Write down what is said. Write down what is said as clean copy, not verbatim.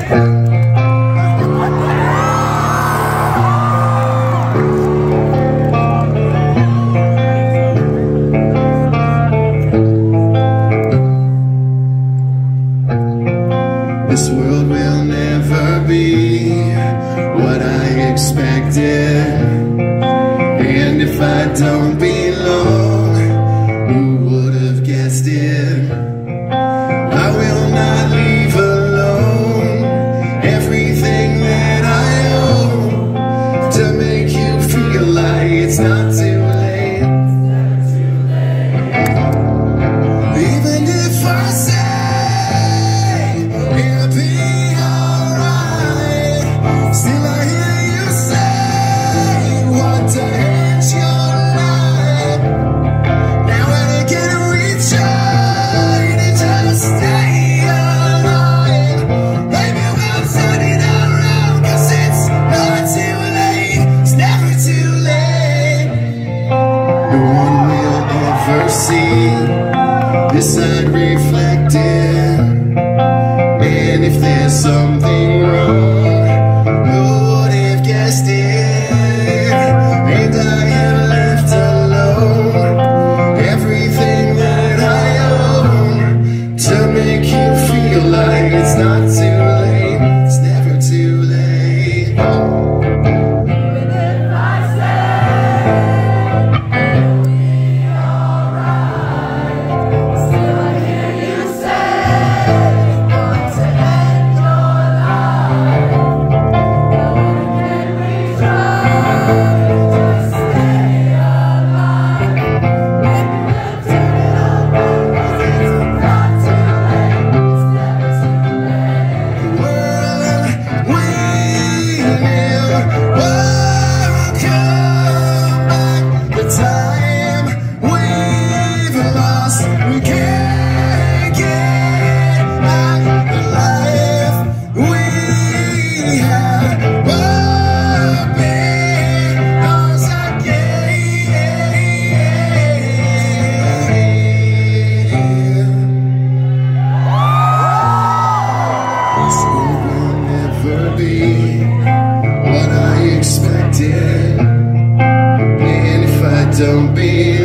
This world will never be what I expected, and if I don't belong, who would have guessed it? I will not leave alone everything that I own to make you feel like it's not too late. Even if I say see this side reflected, and if there's something wrong, who would have guessed it? And I am left alone, everything that I own, to make you feel like it's not too late. It's never too late. What I expected, and if I don't be